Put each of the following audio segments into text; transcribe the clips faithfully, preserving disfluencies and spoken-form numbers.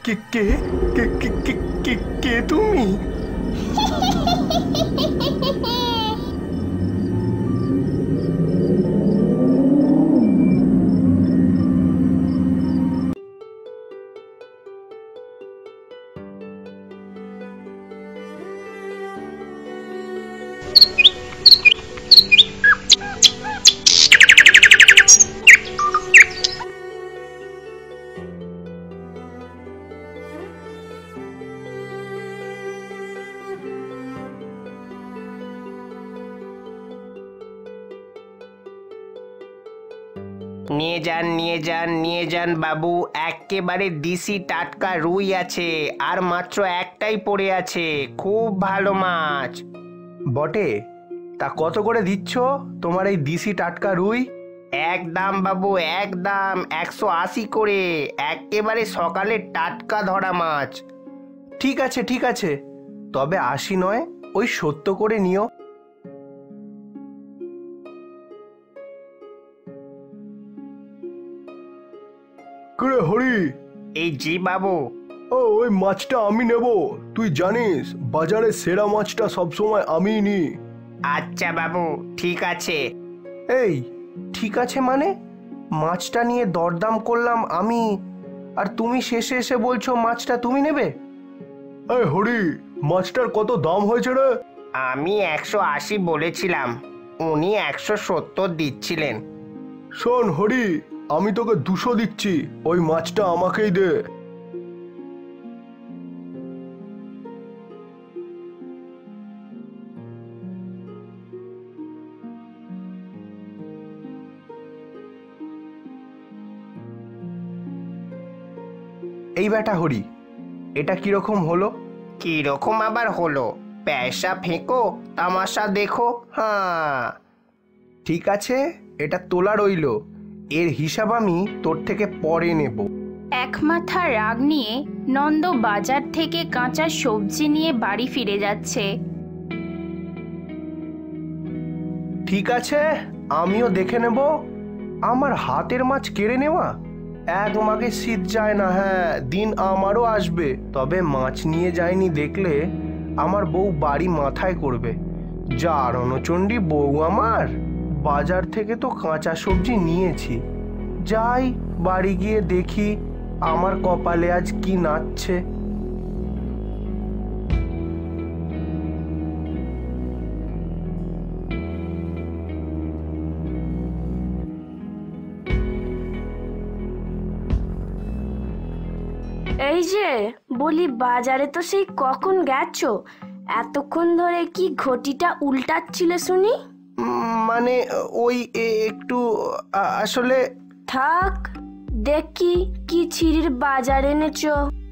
কে কে কে কে কে কে তুমি? নিয়ে যান নিয়ে যান নিয়ে যান বাবু, একেবারে দিশি টাটকা রুই আছে, আর মাত্র একটাই পড়ে আছে, খুব ভালো মাছ। বটে, তা কত করে দিচ্ছ তোমার এই দিশি টাটকা রুই? একদম বাবু একদম, একশো আশি করে, একেবারে সকালে টাটকা ধরা মাছ। ঠিক আছে ঠিক আছে, তবে আশি নয়, ওই সত্তর করে নিও। কে হরি? এই জি বাবু। ও, ওই মাছটা আমি নেব, তুই জানিস বাজারে সেরা মাছটা সবসময় আমিই নিই। আচ্ছা বাবু, ঠিক আছে। এই ঠিক আছে মানে? মাছটা নিয়ে দরদাম করলাম আমি, আর তুমি শেষে এসে বলছো মাছটা তুমি নেবে? এই হরি, মাছটার কত দাম হয়েছে রে? আমি একশো আশি বলেছিলাম, উনি একশো সত্তর দিচ্ছিলেন। শোন হরি, আমি তোকে দুশো দিচ্ছি, ওই মাছটা আমাকেই দে। এই বেটা হরি, এটা কিরকম হলো? কিরকম আবার হলো? পয়সা ফেঁকো, তামাশা দেখো। হ্যাঁ ঠিক আছে, এটা তোলা রইল, এর হিসাব আমি তোর থেকে পরে নেব। এক মাথা রাগ নিয়ে নন্দ বাজার থেকে কাঁচা সবজি নিয়ে বাড়ি ফিরে যাচ্ছে। ঠিক আছে, আমিও দেখে নেব। আমার হাতের মাছ কেড়ে নেওয়া, এক মাগে শীত যায় না। হ্যাঁ, দিন আমারও আসবে, তবে মাছ নিয়ে যায়নি দেখলে আমার বউ বাড়ি মাথায় করবে। যা রণচণ্ডী বউ আমার, বাজার থেকে তো কাঁচা সবজি নিয়েছি, যাই বাড়ি গিয়ে দেখি আমার কপালে আজ কি নাচছে। এই যে বলি, বাজারে তো সেই কখন গেছো? এতক্ষণ ধরে কি ঘটিটা উল্টাচ্ছিলে শুনি? মানে ওই একটু আসলে। থাক, দেখি কি ছিঁড়ির বাজার এনেছো।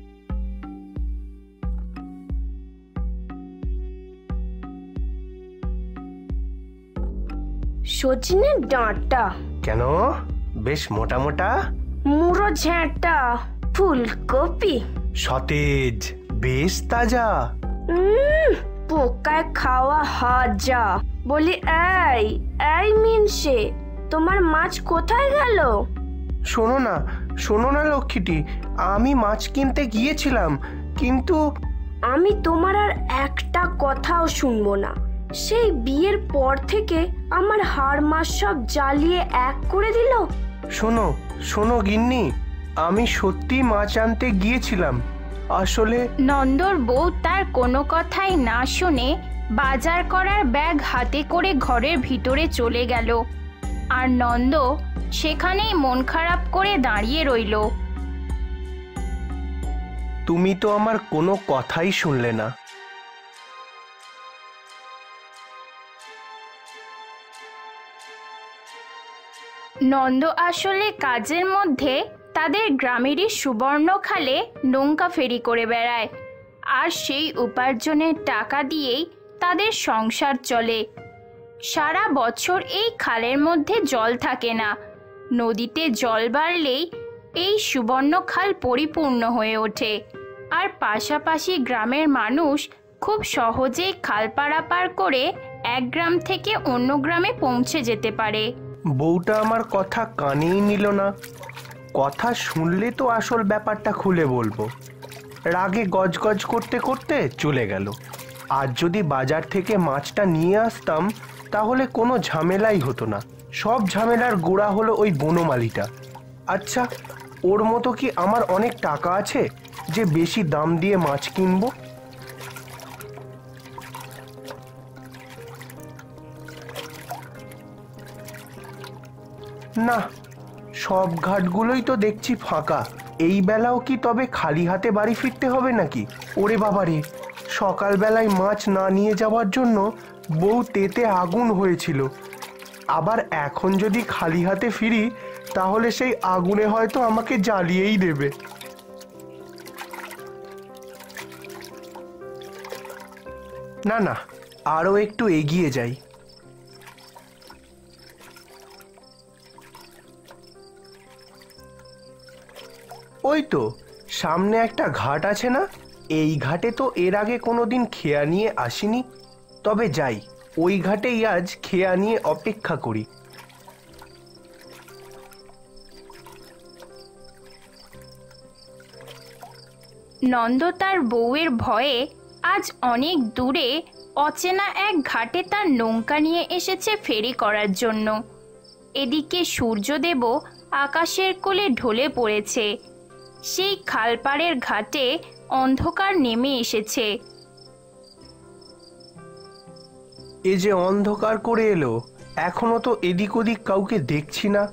সজনের ডাঁটা। কেন, বেশ মোটা মোটা। মুড়ো ঝাঁটা। ফুলকপি সতেজ, বেশ তাজা। উম পোকায় খাওয়া হাজা। বলি এই এই মিনসে, তোমার মাছ কোথায় গেল? শোনো না শোনো না লক্ষ্মীটি, আমি মাছ কিনতে গিয়েছিলাম, কিন্তু আমি তোমার আর একটা কথাও শুনবো না। সেই বিয়ের পর থেকে আমার হাড় মাস সব জ্বালিয়ে এক করে দিল। শোনো শোনো গিন্নি, আমি সত্যি মাছ আনতে গিয়েছিলাম, আসলে। নন্দর বউ তার কোনো কথাই না শুনে বাজার করার ব্যাগ হাতে করে ঘরের ভিতরে চলে গেল, আর নন্দ সেখানেই মন খারাপ করে দাঁড়িয়ে রইল। তুমি তো আমার কোনো কথাই শুনলে না। নন্দ আসলে কাজের মধ্যে তাদের গ্রামেরই সুবর্ণখালে নৌকা ফেরি করে বেড়ায়, আর সেই উপার্জনের টাকা দিয়েই তাদের সংসার চলে। সারা বছর এই খালের মধ্যে জল থাকে না, নদীতে জল বাড়লেই এই সুবর্ণখাল পরিপূর্ণ হয়ে ওঠে, আর পাশাপাশি গ্রামের মানুষ খুব সহজেই খাল পারাপার করে এক গ্রাম থেকে অন্য গ্রামে পৌঁছে যেতে পারে। বউটা আমার কথা কানেই নিল না। কথা শুনলে তো আসল ব্যাপারটা খুলে বলবো। রাগে গজগজ করতে করতে চলে গেল। আর যদি বাজার থেকে মাছটা নিয়ে আসতাম তাহলে কোনো ঝামেলাই হতো না। সব ঝামেলার গোড়া হলো ওই বনমালীটা। আচ্ছা, ওর মতো কি আমার অনেক টাকা আছে যে বেশি দাম দিয়ে মাছ কিনবো? না, সব ঘাটগুলোই তো দেখছি ফাঁকা। এই বেলাও কি তবে খালি হাতে বাড়ি ফিরতে হবে নাকি? ওরে বাবারে, সকালবেলায় মাছ না নিয়ে যাওয়ার জন্য বউ তেতে আগুন হয়েছিল, আবার এখন যদি খালি হাতে ফিরি তাহলে সেই আগুনে হয়তো আমাকে জ্বালিয়েই দেবে। না না, আরও একটু এগিয়ে যাই। ওই তো সামনে একটা ঘাট আছে না? এই ঘাটে তো এর আগে কোনোদিন খেয়া নিয়ে আসিনি। তবে যাই, ওই ঘাটেই আজ খেয়া নিয়ে অপেক্ষা করি। নন্দ তার বউয়ের ভয়ে আজ অনেক দূরে অচেনা এক ঘাটে তার নৌকা নিয়ে এসেছে ফেরি করার জন্য। এদিকে সূর্যদেবও আকাশের কোলে ঢলে পড়েছে। সেই খালপাড়ের ঘাটে অন্ধকার নেমে এসেছে। এ যে অন্ধকার করে এলো, এখনো তো এদিক ওদিক কাউকে দেখছি না।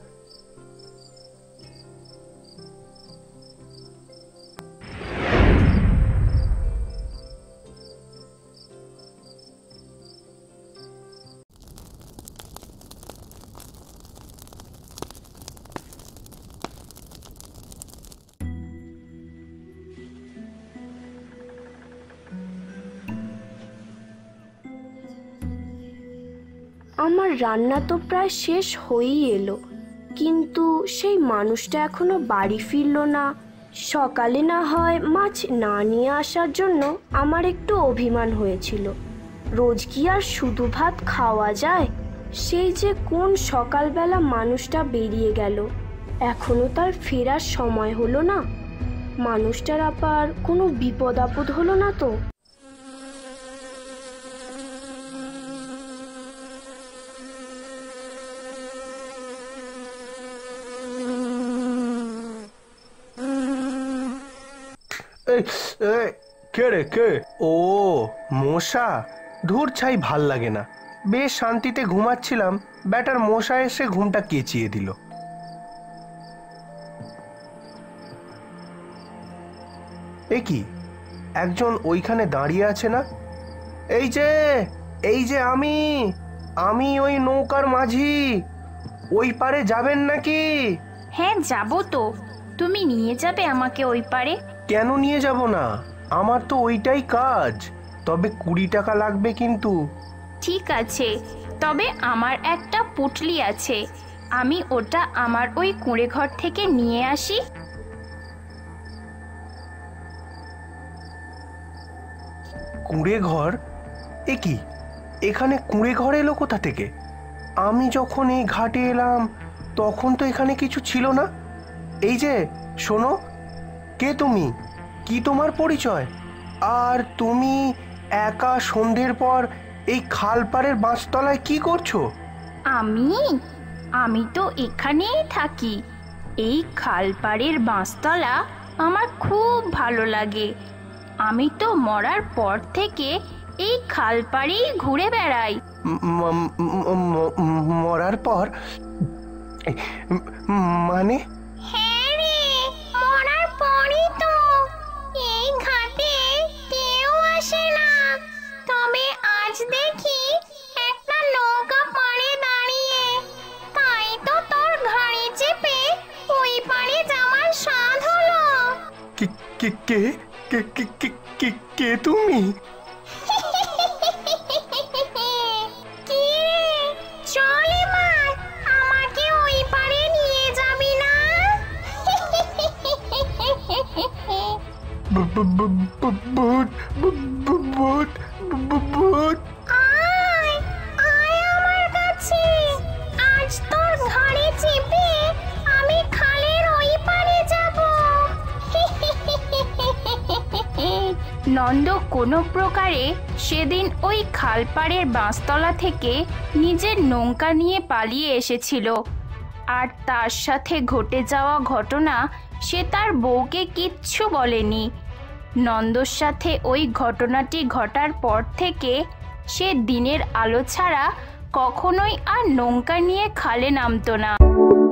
আমার রান্না তো প্রায় শেষ হয়েই এলো, কিন্তু সেই মানুষটা এখনো বাড়ি ফিরলো না। সকালে না হয় মাছ না নিয়ে আসার জন্য আমার একটু অভিমান হয়েছিল। রোজ কি আর শুধু ভাত খাওয়া যায়? সেই যে কোন সকালবেলা মানুষটা বেরিয়ে গেল, এখনো তার ফেরার সময় হলো না। মানুষটার আবার কোনো বিপদ আপদ হলো না তো? কে রে কে? ও মশা, ধুর ছাই, ভাল লাগে না। বেশ শান্তিতে ঘুমাচ্ছিলাম, ব্যাটার মশা এসে ঘুমটা কেচিয়ে দিল। এ কি, একজন ওইখানে দাঁড়িয়ে আছে না? এই যে এই যে আমি আমি ওই নৌকার মাঝি, ওই পারে যাবেন নাকি? হ্যাঁ, যাবো তো। তুমি নিয়ে যাবে আমাকে ওই পারে? কেন নিয়ে যাব না, আমার তো ওইটাই কাজ। তবে কুড়ি টাকা লাগবে কিন্তু। ঠিক আছে, তবে আমার একটা পুটলি আছে, আমি ওটা আমার ওই কুঁড়ে ঘর থেকে নিয়ে আসি। কুঁড়ে ঘর? এ কি, এখানে কুঁড়ে ঘর এলো কোথা থেকে? আমি যখন এই ঘাটে এলাম তখন তো এখানে কিছু ছিল না। এই যে শোনো, কে তুমি? কি তোমার পরিচয়? আর তুমি একা সন্ধ্যের পর এই খালপাড়ের বাঁশতলায় কি করছো? আমি আমি তো এখানেই থাকি। এই খালপাড়ের বাঁশতলা আমার খুব ভালো লাগে। আমি তো মরার পর থেকে এই খালপাড়েই ঘুরে বেড়াই। মরার পর মানে? হ্যাঁ রে, মরার পরই তো। এই ঘাটে কেউ আসে না, তবে আজ দেখি একটা নৌকা পাড়ে দাঁড়িয়ে। তাই তো তোর ঘাড়ে চেপে ওই পাড়ে যাওয়ার স্বাদ হলো। কে কে কে কে কে কে কে তুমি? কি রে, চল এবার, আমাকে ওই পাড়ে নিয়ে যাবি না? ভূত ভূত ভূত! আয় আয় আমার কাছে, আজ তোর ঘাড়ে চেপে আমি খালের ওই পাড়ে যাব। নন্দ কোনো প্রকারে সেদিন ওই খালপাড়ের বাঁশতলা থেকে নিজের নৌকা নিয়ে পালিয়ে এসেছিল, আর তার সাথে ঘটে যাওয়া ঘটনা সে তার বউকে কিচ্ছু বলেনি। নন্দর সাথে ওই ঘটনাটি ঘটার পর থেকে সে দিনের আলো ছাড়া কখনোই আর নৌকা নিয়ে খালে নামতো না।